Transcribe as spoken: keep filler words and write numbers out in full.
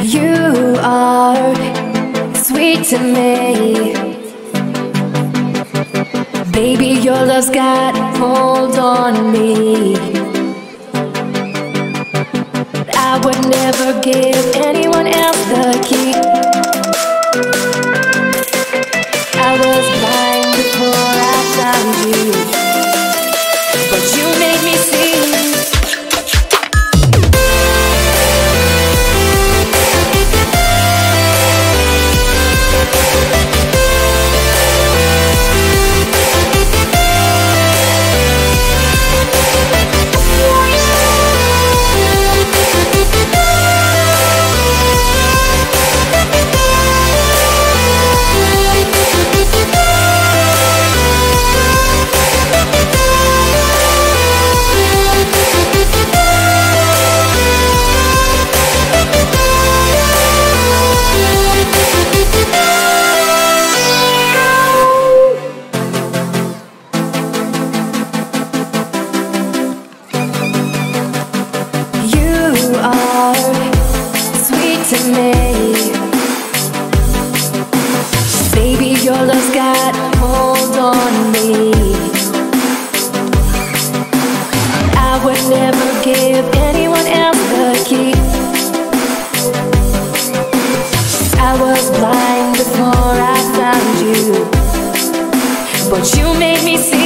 You are sweet to me. Baby, your love's got hold on me. I would never give anyone else the key. I was blind before I found you, but you made me see. To me, baby, your love's got hold on me. I would never give anyone else the key. I was blind before I found you, but you made me see.